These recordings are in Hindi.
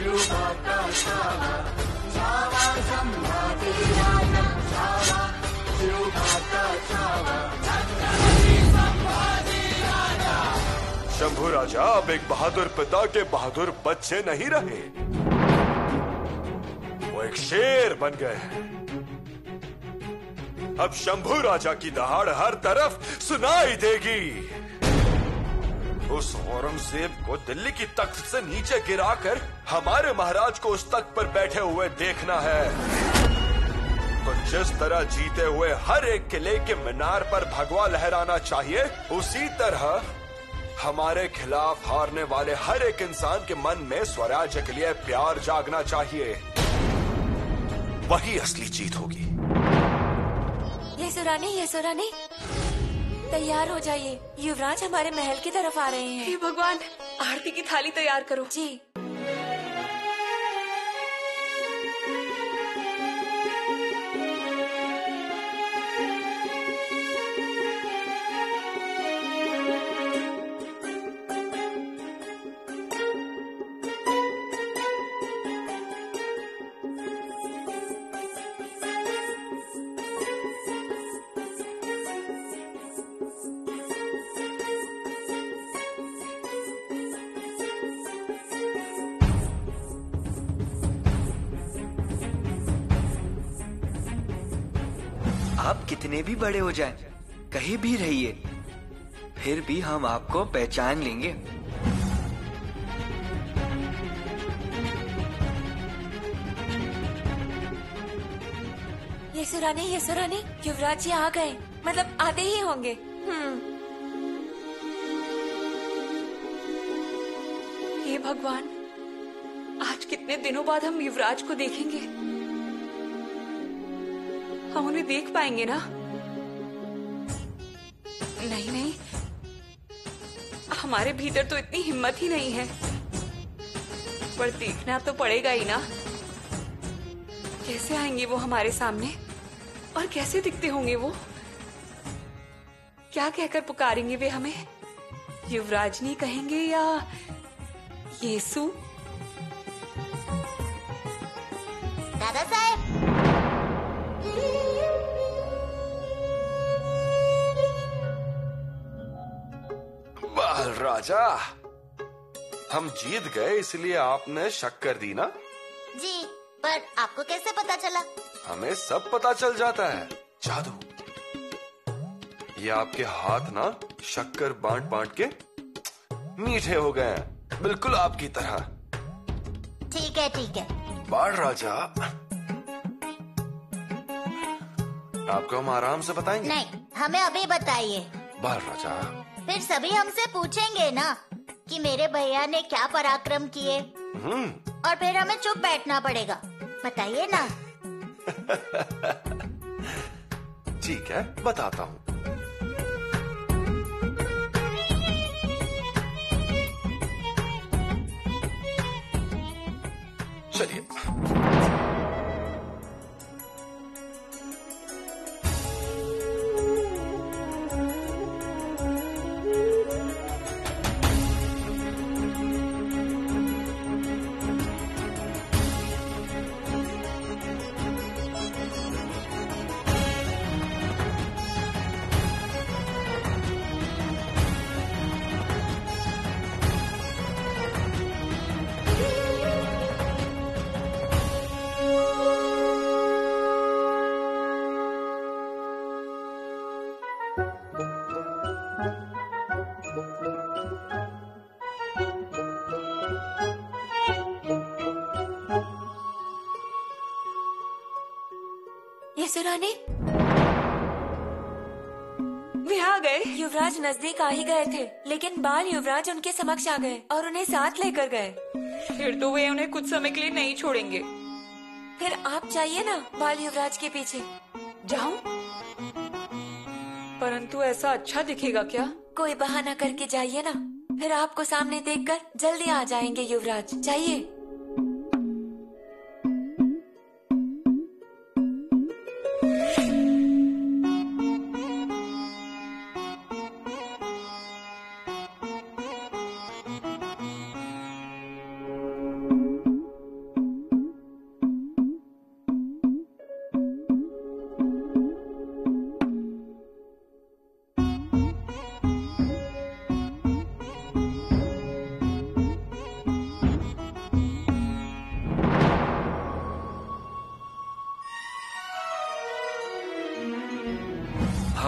शंभू राजा अब एक बहादुर पिता के बहादुर बच्चे नहीं रहे, वो एक शेर बन गए हैं। अब शंभू राजा की दहाड़ हर तरफ सुनाई देगी। उस औरंगजेब को दिल्ली की तख्त से नीचे गिराकर हमारे महाराज को उस तख्त पर बैठे हुए देखना है। तो जिस तरह जीते हुए हर एक किले के मीनार पर भगवा लहराना चाहिए, उसी तरह हमारे खिलाफ हारने वाले हर एक इंसान के मन में स्वराज्य के लिए प्यार जागना चाहिए। वही असली जीत होगी। यशोरानी, तैयार हो जाइए, युवराज हमारे महल की तरफ आ रहे हैं। हे भगवान, आरती की थाली तैयार करो। जी। आप कितने भी बड़े हो जाएं, कहीं भी रहिए, फिर भी हम आपको पहचान लेंगे। यशोरानी, युवराज जी आ गए, मतलब आते ही होंगे। हे भगवान, आज कितने दिनों बाद हम युवराज को देखेंगे। हम उन्हें देख पाएंगे ना? नहीं, हमारे भीतर तो इतनी हिम्मत ही नहीं है, पर देखना तो पड़ेगा ही ना। कैसे आएंगे वो हमारे सामने और कैसे दिखते होंगे वो? क्या कहकर पुकारेंगे वे हमें? युवराजनी कहेंगे या येसु? दादा साहब, बाल राजा, हम जीत गए इसलिए आपने शक कर दी ना? जी, पर आपको कैसे पता चला? हमें सब पता चल जाता है। जादू। ये आपके हाथ ना शक्कर बांट बांट के मीठे हो गए हैं, बिल्कुल आपकी तरह। ठीक है। बाल राजा, आपको हम आराम से बताएंगे। नहीं, हमें अभी बताइए। बाल राजा, फिर सभी हमसे पूछेंगे ना कि मेरे भैया ने क्या पराक्रम किए, और फिर हमें चुप बैठना पड़ेगा। बताइए ना। ठीक है, बताता हूँ। चलिए। यशोरानी, वे आ गए। युवराज नजदीक आ ही गए थे, लेकिन बाल युवराज उनके समक्ष आ गए और उन्हें साथ लेकर गए। फिर तो वे उन्हें कुछ समय के लिए नहीं छोड़ेंगे। फिर आप जाइए ना बाल युवराज के पीछे। जाऊं? परंतु ऐसा अच्छा दिखेगा क्या? कोई बहाना करके जाइए ना, फिर आपको सामने देखकर जल्दी आ जाएंगे युवराज। जाइए।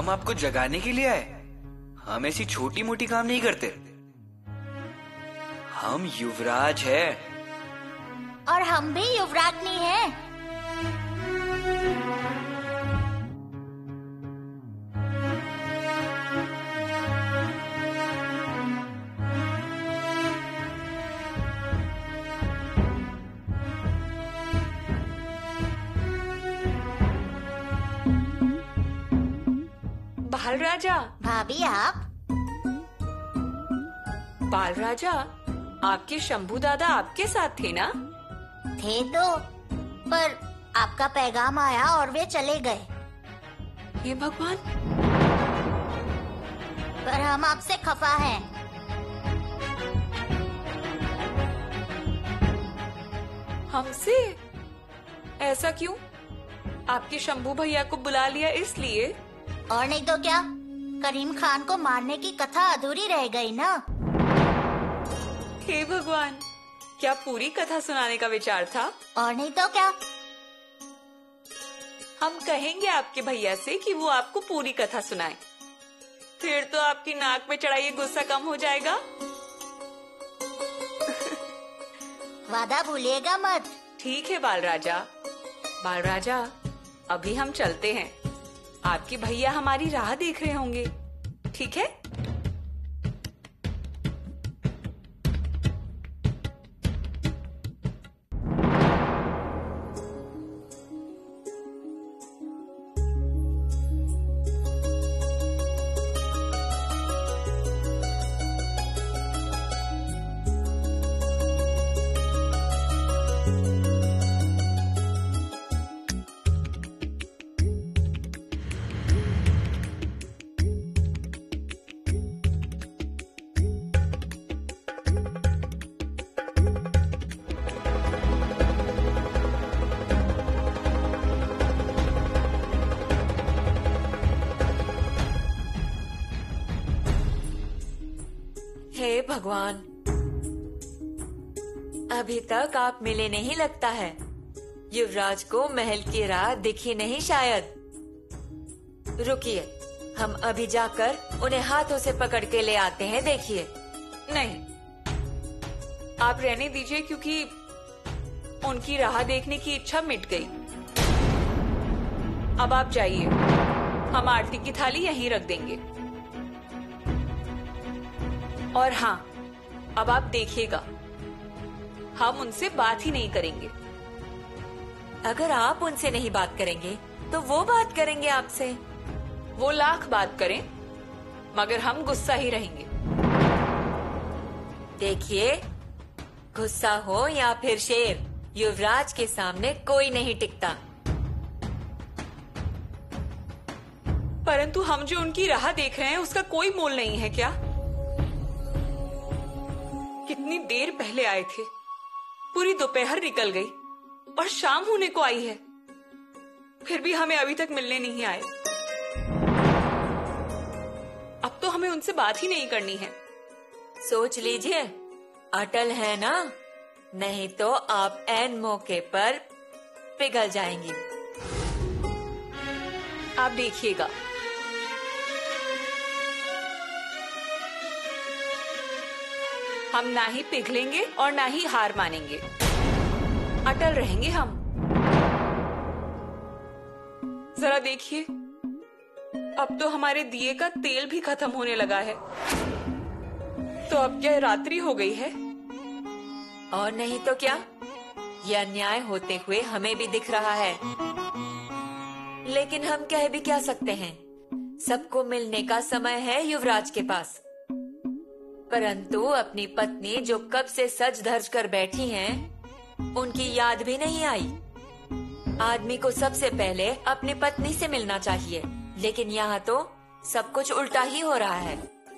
हम आपको जगाने के लिए आए। हम ऐसी छोटी मोटी काम नहीं करते। हम युवराज हैं। और हम भी युवराजनी हैं। बाल राजा, भाभी आप? बाल राजा, आपके शंभू दादा आपके साथ थे ना? थे तो, पर आपका पैगाम आया और वे चले गए। हे भगवान, पर हम आपसे खफा हैं। हमसे? ऐसा क्यों? आपके शंभू भैया को बुला लिया इसलिए? और नहीं तो क्या, करीम खान को मारने की कथा अधूरी रह गई ना। हे भगवान, क्या पूरी कथा सुनाने का विचार था? और नहीं तो क्या। हम कहेंगे आपके भैया से कि वो आपको पूरी कथा सुनाए। फिर तो आपकी नाक में चढ़ा ये गुस्सा कम हो जाएगा। वादा भूलिएगा मत। ठीक है बाल राजा। बाल राजा, अभी हम चलते हैं। आपके भैया हमारी राह देख रहे होंगे, ठीक है? हे भगवान, अभी तक आप मिले नहीं लगता है। युवराज को महल की राह दिखी नहीं शायद। रुकिए, हम अभी जाकर उन्हें हाथों से पकड़ के ले आते हैं। देखिए। नहीं, आप रहने दीजिए, क्योंकि उनकी राह देखने की इच्छा मिट गई। अब आप जाइए, हम आरती की थाली यहीं रख देंगे। और हाँ, अब आप देखिएगा, हम उनसे बात ही नहीं करेंगे। अगर आप उनसे नहीं बात करेंगे तो वो बात करेंगे आपसे। वो लाख बात करें, मगर हम गुस्सा ही रहेंगे। देखिए, गुस्सा हो या फिर शेर, युवराज के सामने कोई नहीं टिकता। परंतु हम जो उनकी राह देख रहे हैं उसका कोई मोल नहीं है क्या? कितनी देर पहले आए थे, पूरी दोपहर निकल गई और शाम होने को आई है, फिर भी हमें अभी तक मिलने नहीं आए। अब तो हमें उनसे बात ही नहीं करनी है। सोच लीजिए, अटल है ना, नहीं तो आप ऐन मौके पर पिघल जाएंगी। आप देखिएगा, हम ना ही पिघलेंगे और ना ही हार मानेंगे। अटल रहेंगे हम। जरा देखिए, अब तो हमारे दिए का तेल भी खत्म होने लगा है। तो अब क्या रात्रि हो गई है? और नहीं तो क्या, यह अन्याय होते हुए हमें भी दिख रहा है। लेकिन हम कह भी क्या सकते हैं, सबको मिलने का समय है युवराज के पास। परंतु अपनी पत्नी जो कब से सज धज कर बैठी हैं, उनकी याद भी नहीं आई। आदमी को सबसे पहले अपनी पत्नी से मिलना चाहिए, लेकिन यहाँ तो सब कुछ उल्टा ही हो रहा है।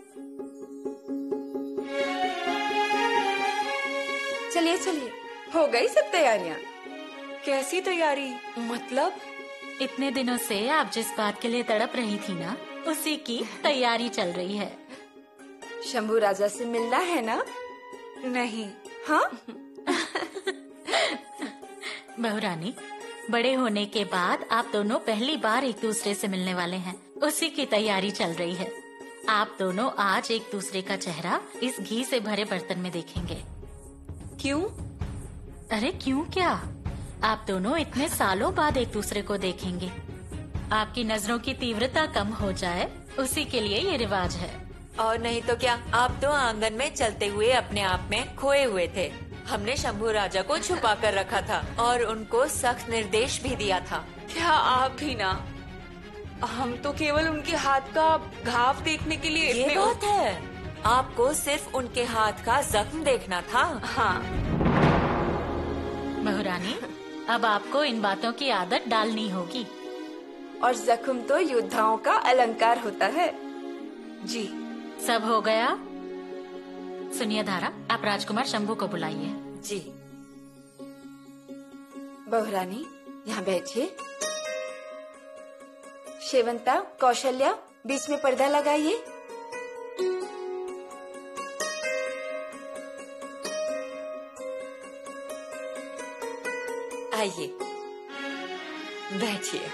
चलिए चलिए, हो गई सब तैयारियां? कैसी तैयारी? मतलब? इतने दिनों से आप जिस बात के लिए तड़प रही थी ना, उसी की तैयारी चल रही है। शंभू राजा से मिलना है ना? नहीं। हाँ? बहुरानी, बड़े होने के बाद आप दोनों पहली बार एक दूसरे से मिलने वाले हैं। उसी की तैयारी चल रही है। आप दोनों आज एक दूसरे का चेहरा इस घी से भरे बर्तन में देखेंगे। क्यों? अरे क्यों क्या, आप दोनों इतने सालों बाद एक दूसरे को देखेंगे। आपकी नजरों की तीव्रता कम हो जाए, उसी के लिए ये रिवाज है। और नहीं तो क्या, आप तो आंगन में चलते हुए अपने आप में खोए हुए थे। हमने शंभू राजा को छुपा कर रखा था और उनको सख्त निर्देश भी दिया था। क्या आप भी ना? हम तो केवल उनके हाथ का घाव देखने के लिए ये इतने बात है, आपको सिर्फ उनके हाथ का जख्म देखना था। हाँ। बहुरानी, अब आपको इन बातों की आदत डालनी होगी। और जख्म तो योद्धाओं का अलंकार होता है। जी। सब हो गया? सुनिए धारा, आप राजकुमार शंभू को बुलाइए। जी। बहुरानी, यहाँ बैठिए। शेवंता, कौशल्या, बीच में पर्दा लगाइए। आइए, बैठिए।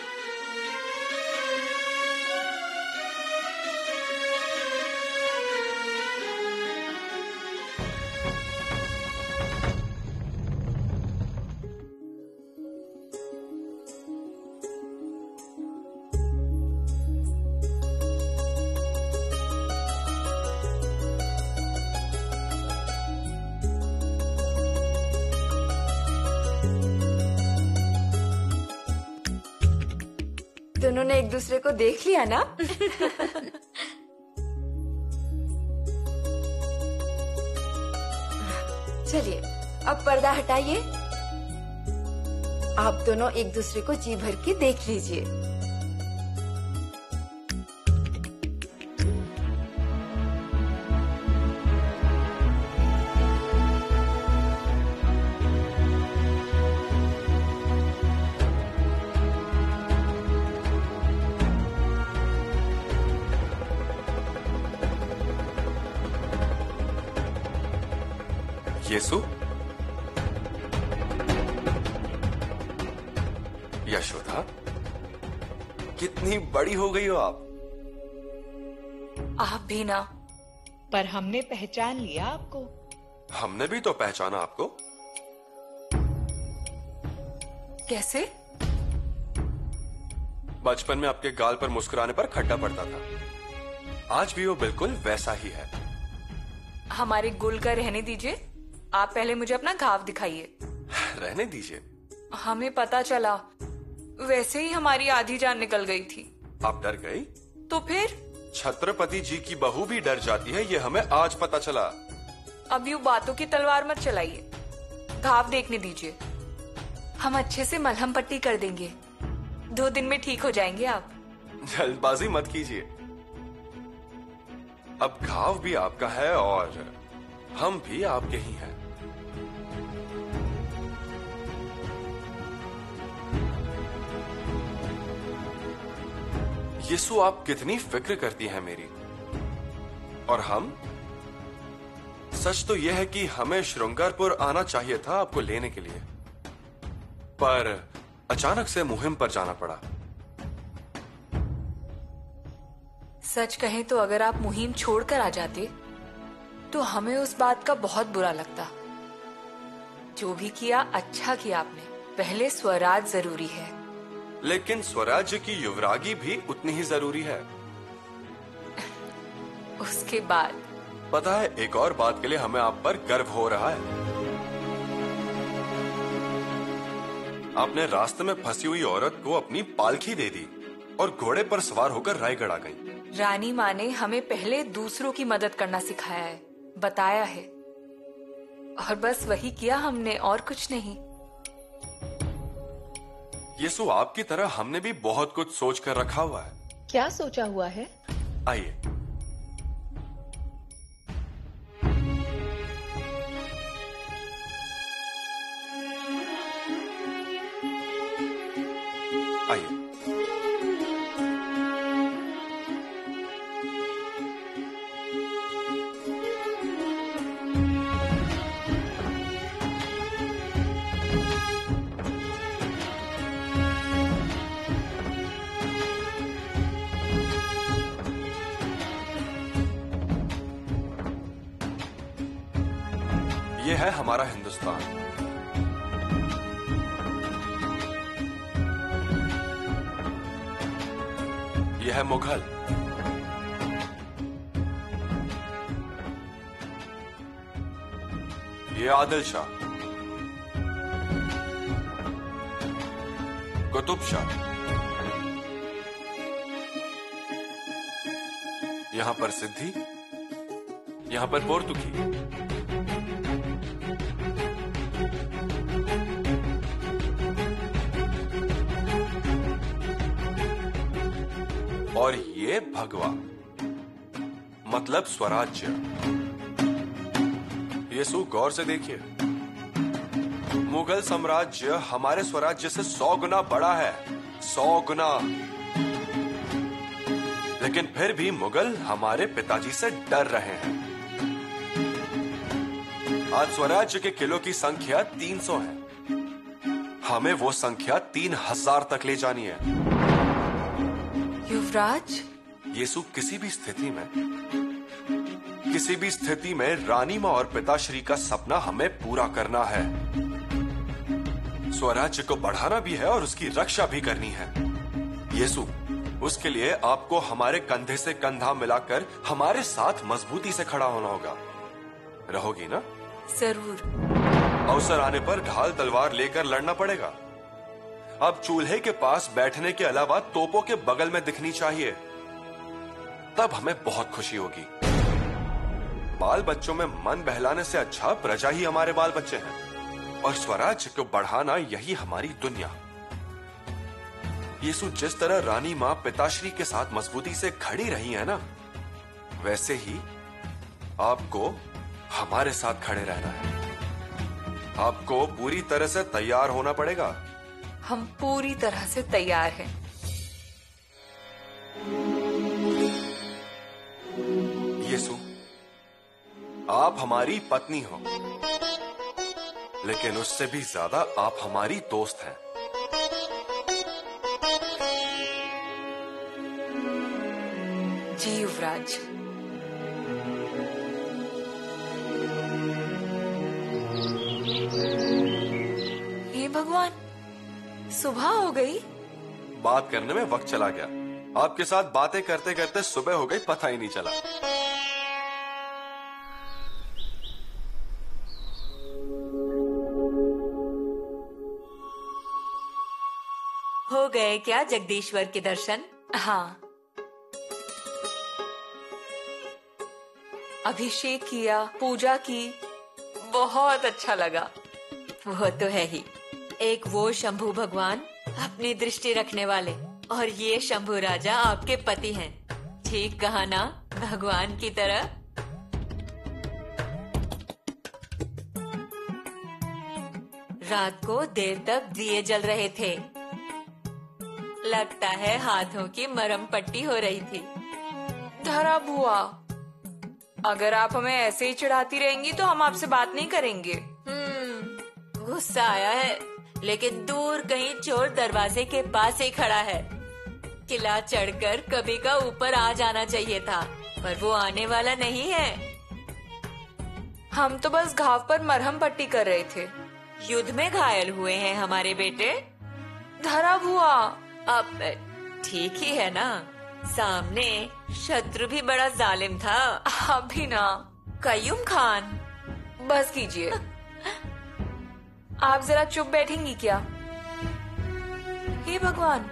दोनों ने एक दूसरे को देख लिया ना? चलिए, अब पर्दा हटाइए। आप दोनों एक दूसरे को जी भर के देख लीजिए। येसु, यशोदा, कितनी बड़ी हो गई हो आप। आप भी ना। पर हमने पहचान लिया आपको। हमने भी तो पहचाना आपको। कैसे? बचपन में आपके गाल पर मुस्कुराने पर खड्डा पड़ता था, आज भी वो बिल्कुल वैसा ही है। हमारे गुल का रहने दीजिए, आप पहले मुझे अपना घाव दिखाइए। रहने दीजिए। हमें पता चला, वैसे ही हमारी आधी जान निकल गई थी। आप डर गई? तो फिर? छत्रपति जी की बहू भी डर जाती है, ये हमें आज पता चला। अब यूं बातों की तलवार मत चलाइए, घाव देखने दीजिए। हम अच्छे से मलहम पट्टी कर देंगे, 2 दिन में ठीक हो जाएंगे आप। जल्दबाजी मत कीजिए, अब घाव भी आपका है और हम भी आपके ही हैं। यीशु, आप कितनी फिक्र करती हैं मेरी। और हम, सच तो यह है कि हमें श्रृंगारपुर आना चाहिए था आपको लेने के लिए, पर अचानक से मुहिम पर जाना पड़ा। सच कहें तो अगर आप मुहिम छोड़कर आ जाते तो हमें उस बात का बहुत बुरा लगता। जो भी किया अच्छा किया आपने, पहले स्वराज जरूरी है। लेकिन स्वराज्य की युवरागी भी उतनी ही जरूरी है। उसके बाद पता है, एक और बात के लिए हमें आप पर गर्व हो रहा है। आपने रास्ते में फंसी हुई औरत को अपनी पालकी दे दी और घोड़े पर सवार होकर रायगढ़ आ गई। रानी माँ ने हमें पहले दूसरों की मदद करना सिखाया है, बताया है, और बस वही किया हमने, और कुछ नहीं। यीशु, आपकी तरह हमने भी बहुत कुछ सोच कर रखा हुआ है। क्या सोचा हुआ है? आइए। आइए। है हमारा हिंदुस्तान। यह है मुगल। ये आदिल शाह, कुतुब शाह, यहां पर सिद्धि, यहां पर पोर्तुगी, और ये भगवा मतलब स्वराज्य। यीशु गौर से देखिए, मुगल साम्राज्य हमारे स्वराज्य से 100 गुना बड़ा है, 100 गुना। लेकिन फिर भी मुगल हमारे पिताजी से डर रहे हैं। आज स्वराज्य के किलो की संख्या 300 है, हमें वो संख्या 3000 तक ले जानी है। युवराज, यीशु किसी भी स्थिति में रानी मां और पिताश्री का सपना हमें पूरा करना है। स्वराज्य को बढ़ाना भी है और उसकी रक्षा भी करनी है। यीशु, उसके लिए आपको हमारे कंधे से कंधा मिलाकर हमारे साथ मजबूती से खड़ा होना होगा। रहोगी ना? जरूर। अवसर आने पर ढाल तलवार लेकर लड़ना पड़ेगा। अब चूल्हे के पास बैठने के अलावा तोपों के बगल में दिखनी चाहिए, तब हमें बहुत खुशी होगी। बाल बच्चों में मन बहलाने से अच्छा प्रजा ही हमारे बाल बच्चे हैं, और स्वराज्य को बढ़ाना यही हमारी दुनिया। यीशु, जिस तरह रानी मां पिताश्री के साथ मजबूती से खड़ी रही है ना, वैसे ही आपको हमारे साथ खड़े रहना है। आपको पूरी तरह से तैयार होना पड़ेगा। हम पूरी तरह से तैयार हैं। यीशु, आप हमारी पत्नी हो, लेकिन उससे भी ज्यादा आप हमारी दोस्त हैं। जी युवराज। हे भगवान, सुबह हो गई। बात करने में वक्त चला गया। आपके साथ बातें करते करते सुबह हो गई, पता ही नहीं चला। हो गए क्या जगदीश्वर के दर्शन? हाँ, अभिषेक किया, पूजा की, बहुत अच्छा लगा। वो तो है ही। एक वो शंभू भगवान अपनी दृष्टि रखने वाले, और ये शंभू राजा आपके पति हैं। ठीक कहा ना, भगवान की तरह। रात को देर तक दिए जल रहे थे। लगता है हाथों की मरहम पट्टी हो रही थी। धरा बुआ, अगर आप हमें ऐसे ही चिढ़ाती रहेंगी तो हम आपसे बात नहीं करेंगे। गुस्सा आया है, लेकिन दूर कहीं चोर दरवाजे के पास ही खड़ा है। किला चढ़कर कभी का ऊपर आ जाना चाहिए था, पर वो आने वाला नहीं है। हम तो बस घाव पर मरहम पट्टी कर रहे थे। युद्ध में घायल हुए हैं हमारे बेटे। धरा बुआ, अब ठीक ही है ना, सामने शत्रु भी बड़ा जालिम था। अभी ना। कयूम खान। बस कीजिए। आप जरा चुप बैठेंगी क्या? हे भगवान,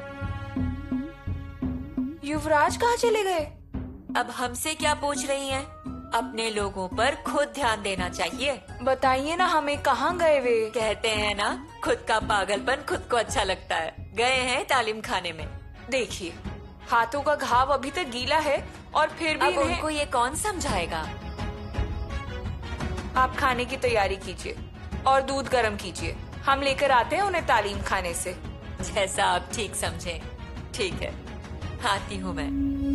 युवराज कहाँ चले गए? अब हमसे क्या पूछ रही हैं? अपने लोगों पर खुद ध्यान देना चाहिए। बताइए ना हमें, कहाँ गए वे? कहते हैं ना, खुद का पागलपन खुद को अच्छा लगता है। गए हैं तालीम खाने में। देखिए, हाथों का घाव अभी तक गीला है और फिर भी अब उनको ये कौन समझाएगा? आप खाने की तैयारी कीजिए और दूध गर्म कीजिए। हम लेकर आते हैं उन्हें तालीम खाने से। जैसा आप ठीक समझें। ठीक है, आती हूँ मैं।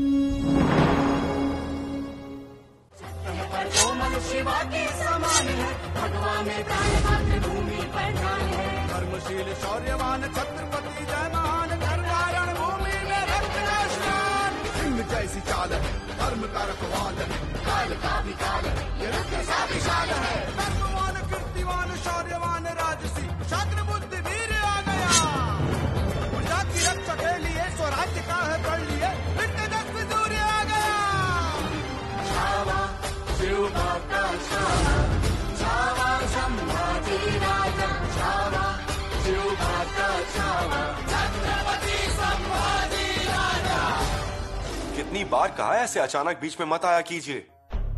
शिवा के समान है, भगवान में भूमि पर ध्यान है। धर्मशील शौर्यवान छत्रपति जय महान, धर्मारण भूमि में रक्त का स्नान। सिंह जैसी चाल है, धर्म का रखवाल है, काल का भी काल है, ये रक्त सा विशाल है। भगवान कीर्तिवान शौर्यवान राजसी छात्र बुद्धि वीर आ गया। प्रजा की रक्षा के लिए स्वराज्य का है पढ़ लिए दक्ष सूर्य आ गया। छावा शिव का छावा, छावा संभाजी राजा, छावा शिव का छावा, छत्रपति संभाजी राजा। कितनी बार कहा है ऐसे अचानक बीच में मत आया कीजिए।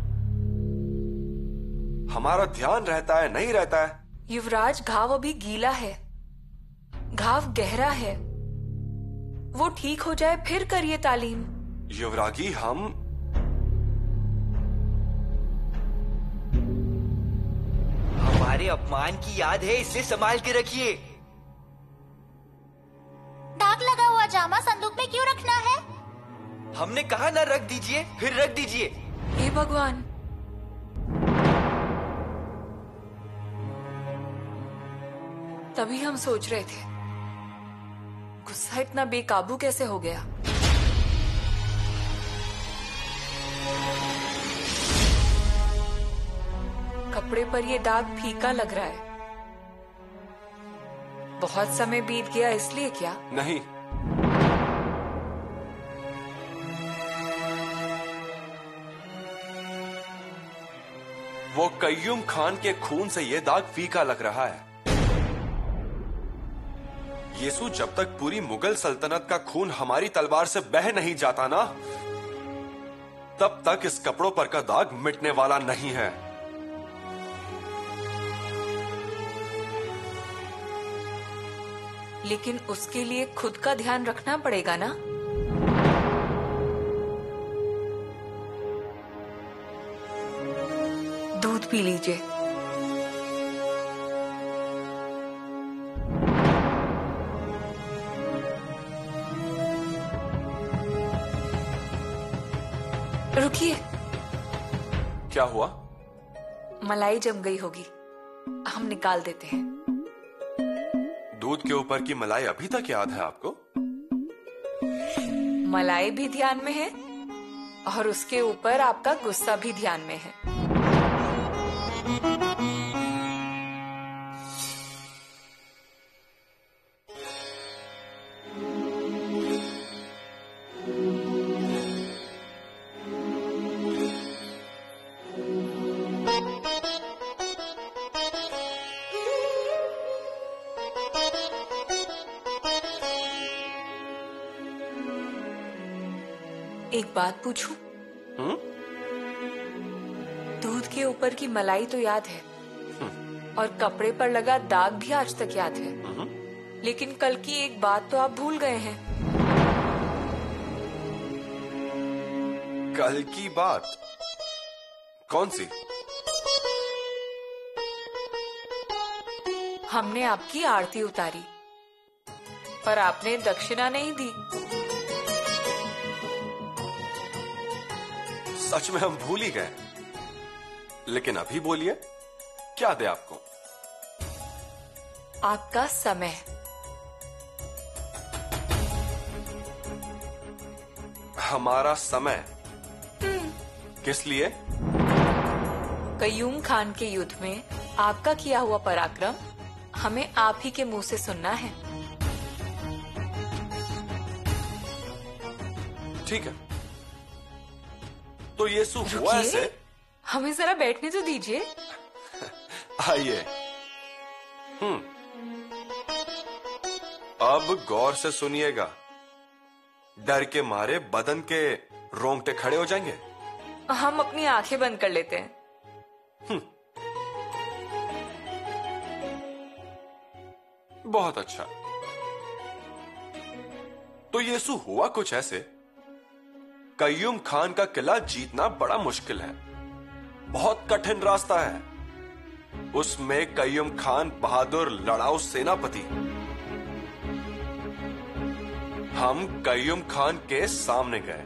हमारा ध्यान रहता है नहीं रहता है। युवराज, घाव अभी गीला है, घाव गहरा है, वो ठीक हो जाए फिर करिए तालीम। युवरागी, हमारे अपमान की याद है, इसे संभाल के रखिए। दाग लगा हुआ जामा संदूक में क्यों रखना है? हमने कहा ना रख दीजिए, फिर रख दीजिए। हे भगवान, तभी हम सोच रहे थे गुस्सा इतना बेकाबू कैसे हो गया। कपड़े पर ये दाग फीका लग रहा है। बहुत समय बीत गया इसलिए क्या? नहीं, वो कय्यूम खान के खून से ये दाग फीका लग रहा है। येसु, जब तक पूरी मुगल सल्तनत का खून हमारी तलवार से बह नहीं जाता ना, तब तक इस कपड़ों पर का दाग मिटने वाला नहीं है। लेकिन उसके लिए खुद का ध्यान रखना पड़ेगा ना। दूध पी लीजिए। रुकिए। क्या हुआ? मलाई जम गई होगी, हम निकाल देते हैं। दूध के ऊपर की मलाई अभी तक याद है आपको? मलाई भी ध्यान में है और उसके ऊपर आपका गुस्सा भी ध्यान में है। एक बात पूछूं? दूध के ऊपर की मलाई तो याद है और कपड़े पर लगा दाग भी आज तक याद है, लेकिन कल की एक बात तो आप भूल गए हैं। कल की बात? कौन सी? हमने आपकी आरती उतारी पर आपने दक्षिणा नहीं दी। सच में हम भूल ही गए, लेकिन अभी बोलिए, क्या दे आपको? आपका समय। हमारा समय? किस लिए? कय्यूम खान के युद्ध में आपका किया हुआ पराक्रम हमें आप ही के मुंह से सुनना है। ठीक है, तो येसु हुआ ऐसे। हमें जरा बैठने तो दीजिए। आइए। अब गौर से सुनिएगा, डर के मारे बदन के रोंगटे खड़े हो जाएंगे। हम अपनी आंखें बंद कर लेते हैं। बहुत अच्छा। तो येसु हुआ कुछ ऐसे, कय्यूम खान का किला जीतना बड़ा मुश्किल है, बहुत कठिन रास्ता है। उसमें कय्यूम खान बहादुर लड़ाऊ सेनापति। हम कय्यूम खान के सामने गए,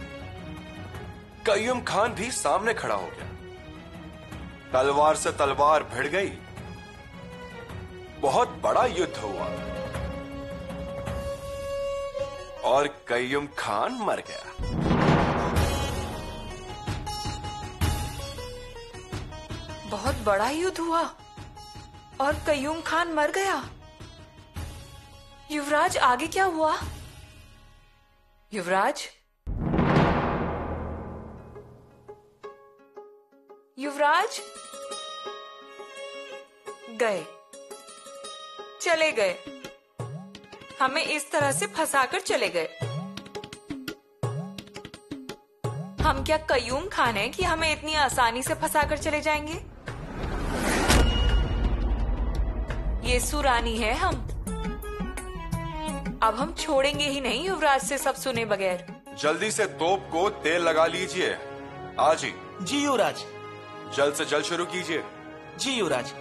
कय्यूम खान भी सामने खड़ा हो गया। तलवार से तलवार भिड़ गई, बहुत बड़ा युद्ध हुआ और कय्यूम खान मर गया। बहुत बड़ा युद्ध हुआ? और कयूम खान मर गया। युवराज, आगे क्या हुआ? युवराज, युवराज गए, चले गए, हमें इस तरह से फंसाकर चले गए। हम क्या कयूम खान हैं कि हमें इतनी आसानी से फंसाकर चले जाएंगे? येसु रानी है हम। अब हम छोड़ेंगे ही नहीं युवराज से सब सुने बगैर। जल्दी से तोप को तेल लगा लीजिए। आज ही। जी युवराज। जल्द से जल्द शुरू कीजिए। जी युवराज।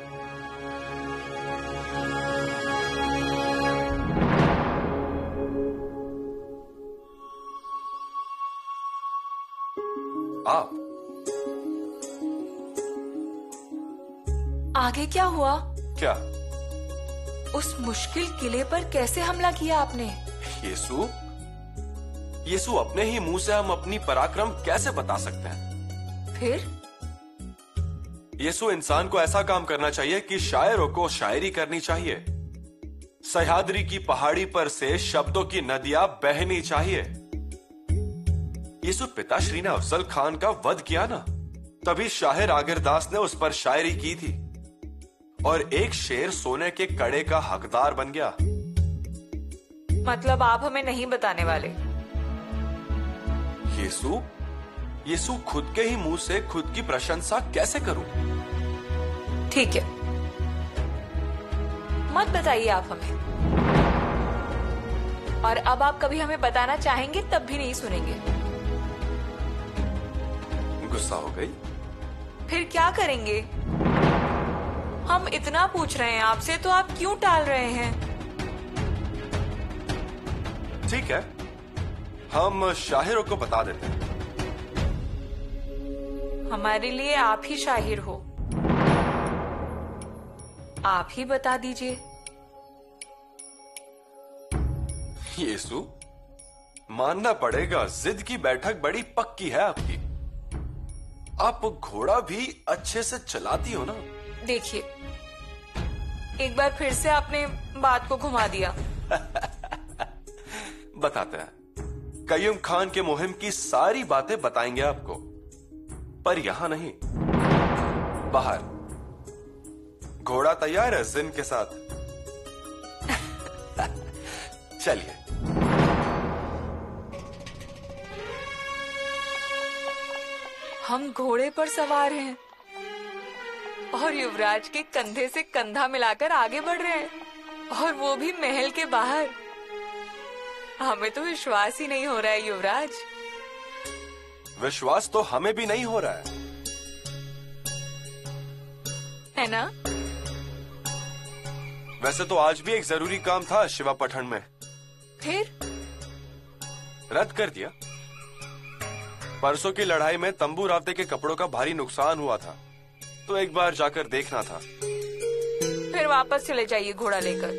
आप आगे क्या हुआ? क्या? उस मुश्किल किले पर कैसे हमला किया आपने? येसु, येसु अपने ही मुंह से हम अपनी पराक्रम कैसे बता सकते हैं? फिर? येसु, इंसान को ऐसा काम करना चाहिए कि शायरों को शायरी करनी चाहिए। सह्याद्री की पहाड़ी पर से शब्दों की नदियां बहनी चाहिए। येसु, पिताश्री ने अफजल खान का वध किया ना, तभी शाहिर आगिरदास ने उस पर शायरी की थी और एक शेर सोने के कड़े का हकदार बन गया। मतलब आप हमें नहीं बताने वाले? येसु, येसु खुद के ही मुंह से खुद की प्रशंसा कैसे करूं? ठीक है, मत बताइए आप हमें। और अब आप कभी हमें बताना चाहेंगे तब भी नहीं सुनेंगे। गुस्सा हो गई? फिर क्या करेंगे? हम इतना पूछ रहे हैं आपसे तो आप क्यों टाल रहे हैं? ठीक है, हम शाहिरों को बता देते हैं। हमारे लिए आप ही शाहिर हो, आप ही बता दीजिए। येसु, मानना पड़ेगा, जिद की बैठक बड़ी पक्की है आपकी। आप घोड़ा भी अच्छे से चलाती हो ना? देखिए, एक बार फिर से आपने बात को घुमा दिया। बताते हैं। कयूम खान के मुहिम की सारी बातें बताएंगे आपको, पर यहां नहीं, बाहर। घोड़ा तैयार है जिन के साथ? चलिए। हम घोड़े पर सवार हैं और युवराज के कंधे से कंधा मिलाकर आगे बढ़ रहे हैं, और वो भी महल के बाहर। हमें तो विश्वास ही नहीं हो रहा है युवराज। विश्वास तो हमें भी नहीं हो रहा है ना? वैसे तो आज भी एक जरूरी काम था शिवापट्टन में, फिर रद्द कर दिया। परसों की लड़ाई में तंबू रावते के कपड़ों का भारी नुकसान हुआ था, तो एक बार जाकर देखना था। फिर वापस चले जाइए घोड़ा लेकर।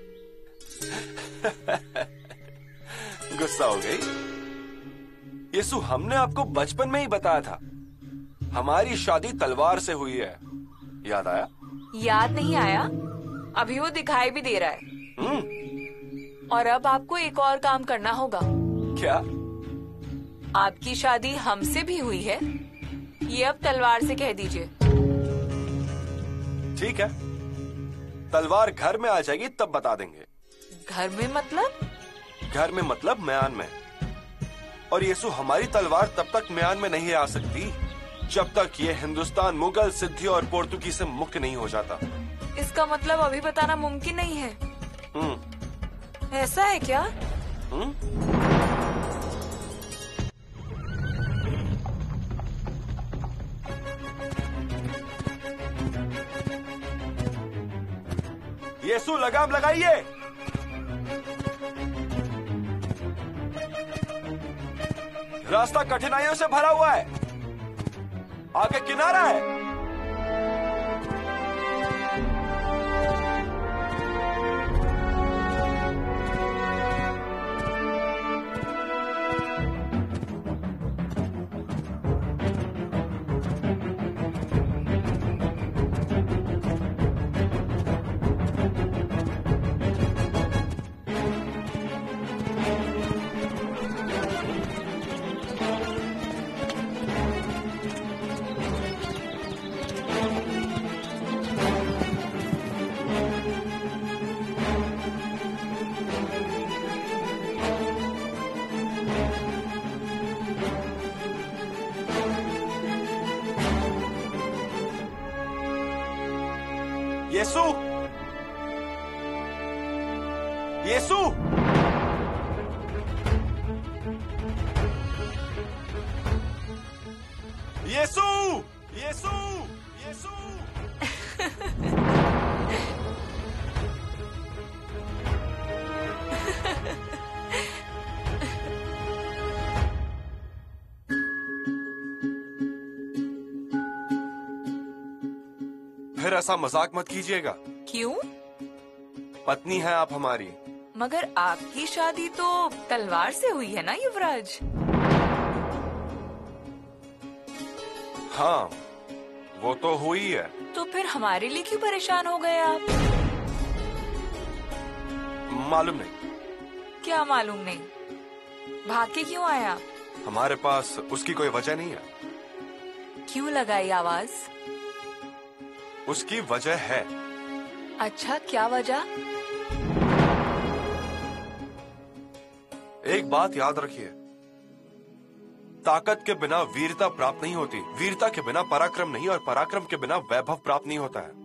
गुस्सा हो गई? येसु, हमने आपको बचपन में ही बताया था, हमारी शादी तलवार से हुई है। याद आया? याद नहीं आया, अभी वो दिखाई भी दे रहा है। और अब आपको एक और काम करना होगा। क्या? आपकी शादी हमसे भी हुई है, ये अब तलवार से कह दीजिए। ठीक है, तलवार घर में आ जाएगी तब बता देंगे। घर में मतलब? घर में मतलब म्यान में। और येसु, हमारी तलवार तब तक म्यान में नहीं आ सकती जब तक ये हिंदुस्तान मुगल, सिद्धि और पोर्तुगीज से मुक्त नहीं हो जाता। इसका मतलब अभी बताना मुमकिन नहीं है? ऐसा है क्या? येसु, लगाम लगाइए। रास्ता कठिनाइयों से भरा हुआ है, आगे किनारा है। येसु, येसु, येसु, येसु, येसु। फिर ऐसा मजाक मत कीजिएगा। क्यों? पत्नी है आप हमारी। मगर आपकी शादी तो तलवार से हुई है ना युवराज? हाँ, वो तो हुई है। तो फिर हमारे लिए क्यों परेशान हो गए आप? मालूम नहीं। क्या मालूम नहीं? भाग के क्यों आए आप? हमारे पास उसकी कोई वजह नहीं है। क्यों लगाई आवाज? उसकी वजह है। अच्छा, क्या वजह? एक बात याद रखिए, ताकत के बिना वीरता प्राप्त नहीं होती, वीरता के बिना पराक्रम नहीं, और पराक्रम के बिना वैभव प्राप्त नहीं होता है।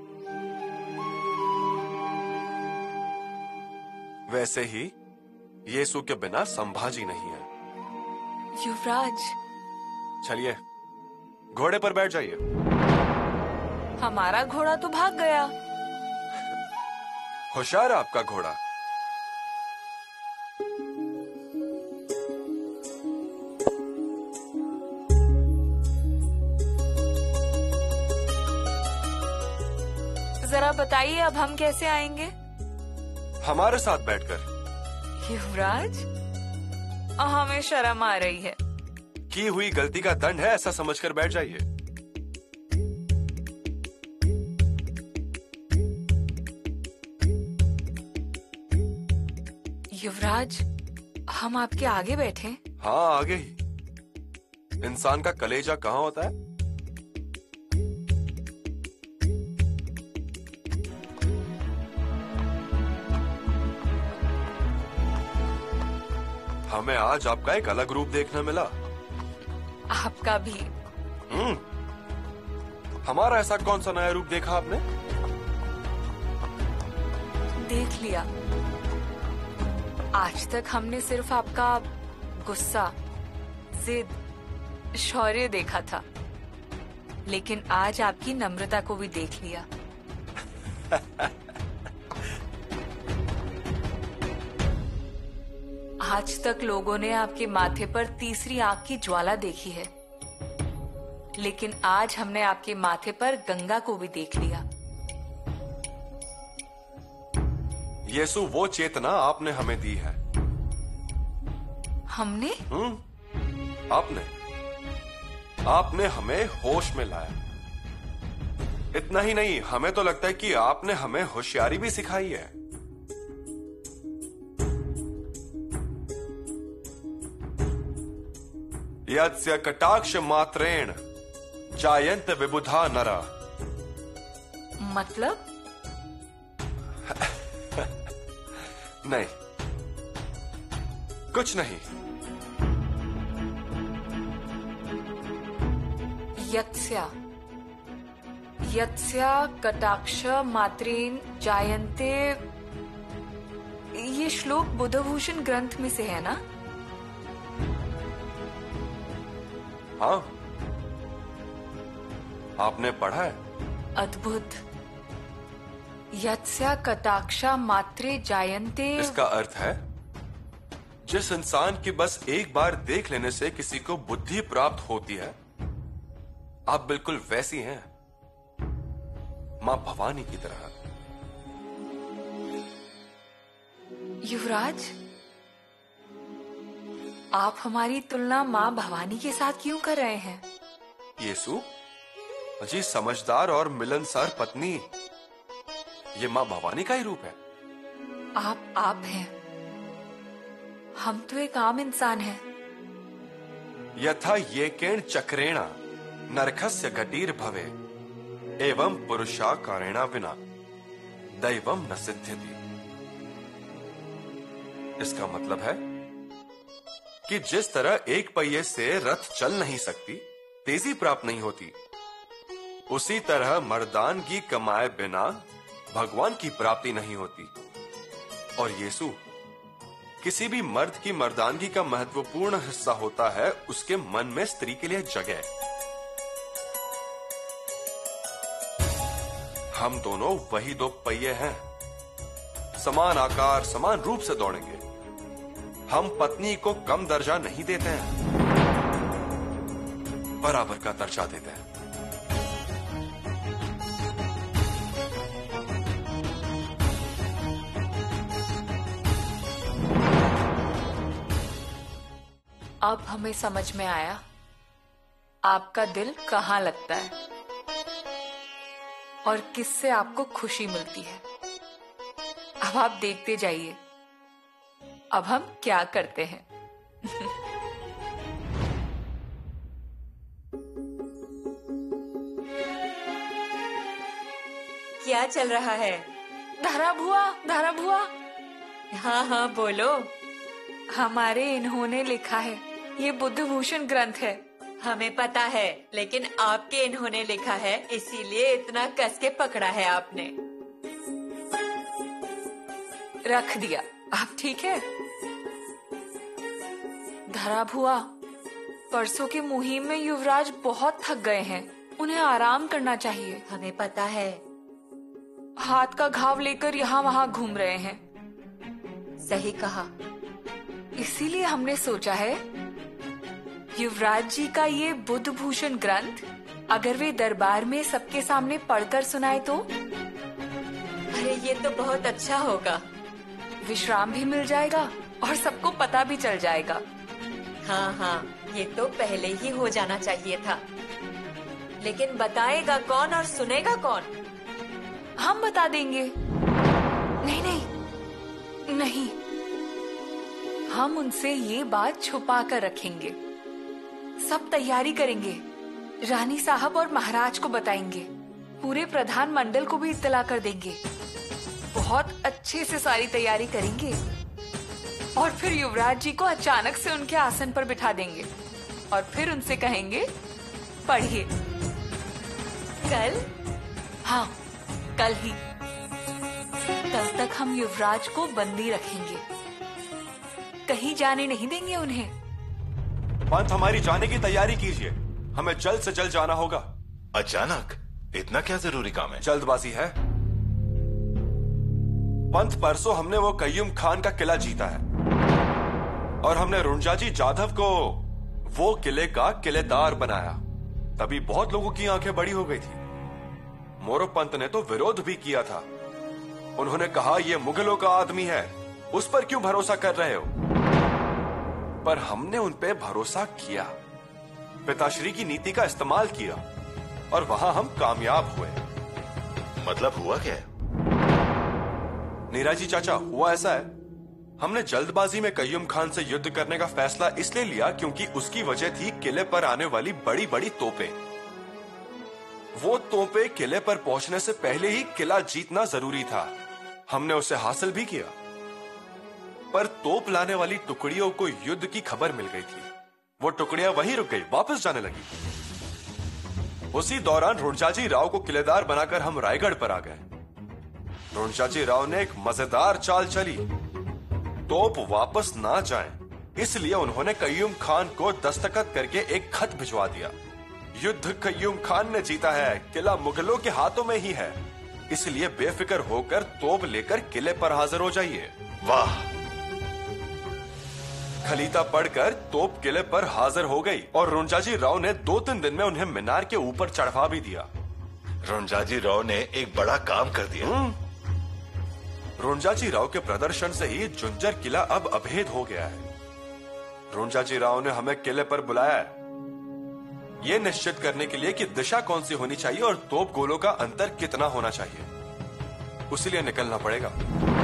वैसे ही येसु के बिना संभाजी नहीं है। युवराज, चलिए घोड़े पर बैठ जाइए। हमारा घोड़ा तो भाग गया। होशियार है आपका घोड़ा। जरा बताइए, अब हम कैसे आएंगे? हमारे साथ बैठकर। युवराज, हमें शर्म आ रही है। की हुई गलती का दंड है, ऐसा समझकर बैठ जाइए। युवराज, हम आपके आगे बैठे? हाँ, आगे ही। इंसान का कलेजा कहाँ होता है? हमें आज आपका एक अलग रूप देखने मिला। आपका भी। हमारा ऐसा कौन सा नया रूप देखा आपने? देख लिया। आज तक हमने सिर्फ आपका गुस्सा, जिद, शौर्य देखा था, लेकिन आज आपकी नम्रता को भी देख लिया। आज तक लोगों ने आपके माथे पर तीसरी आंख की ज्वाला देखी है, लेकिन आज हमने आपके माथे पर गंगा को भी देख लिया। येसु, वो चेतना आपने हमें दी है। हमने? आपने हमें होश में लाया। इतना ही नहीं, हमें तो लगता है कि आपने हमें होशियारी भी सिखाई है। यस्य कटाक्ष मात्रेण जायंत विबुधा नरा। मतलब? नहीं, कुछ नहीं। यत्स्या कटाक्ष मात्रेन जायन्ते, ये श्लोक बुद्धभूषण ग्रंथ में से है ना? हाँ, आपने पढ़ा है? अद्भुत। यत्स्या कटाक्षा मात्रे जायन्ते। इसका अर्थ है, जिस इंसान की बस एक बार देख लेने से किसी को बुद्धि प्राप्त होती है, आप बिल्कुल वैसी हैं, मां भवानी की तरह। युवराज, आप हमारी तुलना मां भवानी के साथ क्यों कर रहे हैं? येसु जी, समझदार और मिलनसार पत्नी, ये मां भवानी का ही रूप है। आप हैं, हम तो एक आम इंसान हैं। यथा येकेण चक्रेणा नरकस्य गटीर भवे, एवं पुरुषाकारेणा विना दैवम न सिद्ध्यति। इसका मतलब है कि जिस तरह एक पहिए से रथ चल नहीं सकती, तेजी प्राप्त नहीं होती, उसी तरह मर्दानगी कमाए बिना भगवान की प्राप्ति नहीं होती। और यीशु किसी भी मर्द की मर्दानगी का महत्वपूर्ण हिस्सा होता है उसके मन में स्त्री के लिए जगह। हम दोनों वही दो पहिए हैं, समान आकार समान रूप से दौड़ेंगे। हम पत्नी को कम दर्जा नहीं देते हैं, बराबर का दर्जा देते हैं। अब हमें समझ में आया आपका दिल कहाँ लगता है और किससे आपको खुशी मिलती है। अब आप देखते जाइए अब हम क्या करते हैं। क्या चल रहा है? धारा भुआ। हाँ हाँ बोलो। हमारे इन्होंने लिखा है, ये बुद्ध भूषण ग्रंथ है। हमें पता है, लेकिन आपके इन्होंने लिखा है इसीलिए इतना कस के पकड़ा है आपने। रख दिया, आप ठीक है? धरा भुआ, परसों की मुहिम में युवराज बहुत थक गए हैं, उन्हें आराम करना चाहिए। हमें पता है। हाथ का घाव लेकर यहाँ वहाँ घूम रहे हैं। सही कहा। इसीलिए हमने सोचा है युवराज जी का ये बुद्ध भूषण ग्रंथ अगर वे दरबार में सबके सामने पढ़कर सुनाए तो? अरे ये तो बहुत अच्छा होगा। विश्राम भी मिल जाएगा और सबको पता भी चल जाएगा। हाँ हाँ, ये तो पहले ही हो जाना चाहिए था। लेकिन बताएगा कौन और सुनेगा कौन? हम बता देंगे। नहीं, हम उनसे ये बात छुपा कर रखेंगे। सब तैयारी करेंगे, रानी साहब और महाराज को बताएंगे, पूरे प्रधान मंडल को भी इत्तला कर देंगे। बहुत अच्छे से सारी तैयारी करेंगे और फिर युवराज जी को अचानक से उनके आसन पर बिठा देंगे और फिर उनसे कहेंगे पढ़िए। कल? हाँ, कल ही। तब तक हम युवराज को बंदी रखेंगे, कहीं जाने नहीं देंगे उन्हें। पंत, हमारी जाने की तैयारी कीजिए, हमें जल्द से जल्द जाना होगा। अचानक? इतना क्या जरूरी काम है? जल्दबाजी है पंत। परसों हमने वो कय्यूम खान का किला जीता है और हमने रुंजाजी जाधव को वो किले का किलेदार बनाया। तभी बहुत लोगों की आंखें बड़ी हो गई थी। मोरो पंत ने तो विरोध भी किया था। उन्होंने कहा ये मुगलों का आदमी है, उस पर क्यों भरोसा कर रहे हो? पर हमने उन पे भरोसा किया, पिताश्री की नीति का इस्तेमाल किया और वहां हम कामयाब हुए। मतलब हुआ क्या? नीराजी चाचा, हुआ ऐसा है, हमने जल्दबाजी में कय्यूम खान से युद्ध करने का फैसला इसलिए लिया क्योंकि उसकी वजह थी किले पर आने वाली बड़ी बड़ी तोपें। वो तोपें किले पर पहुंचने से पहले ही किला जीतना जरूरी था। हमने उसे हासिल भी किया, पर तोप लाने वाली टुकड़ियों को युद्ध की खबर मिल गई थी। वो टुकड़ियां वहीं रुक गई, वापस जाने लगी। उसी दौरान रुंजाजी राव को किलेदार बनाकर हम रायगढ़ पर आ गए। रुंजाजी राव ने एक मजेदार चाल चली, तोप वापस ना जाएं, इसलिए उन्होंने कय्यूम खान को दस्तखत करके एक खत भिजवा दिया। युद्ध कय्यूम खान ने जीता है, किला मुगलों के हाथों में ही है, इसलिए बेफिक्र होकर तोप लेकर किले पर हाजिर हो जाइए। वाह! खलीता पढ़कर तोप किले पर हाजिर हो गई और रुंजाजी राव ने 2-3 दिन में उन्हें मीनार के ऊपर चढ़वा भी दिया। रुंजाजी राव ने एक बड़ा काम कर दिया। रुंजाजी राव के प्रदर्शन से ही जुंजर किला अब अभेद हो गया है। रुंजाजी राव ने हमें किले पर बुलाया है, ये निश्चित करने के लिए कि दिशा कौन सी होनी चाहिए और तोप गोलों का अंतर कितना होना चाहिए। उसी लिए निकलना पड़ेगा।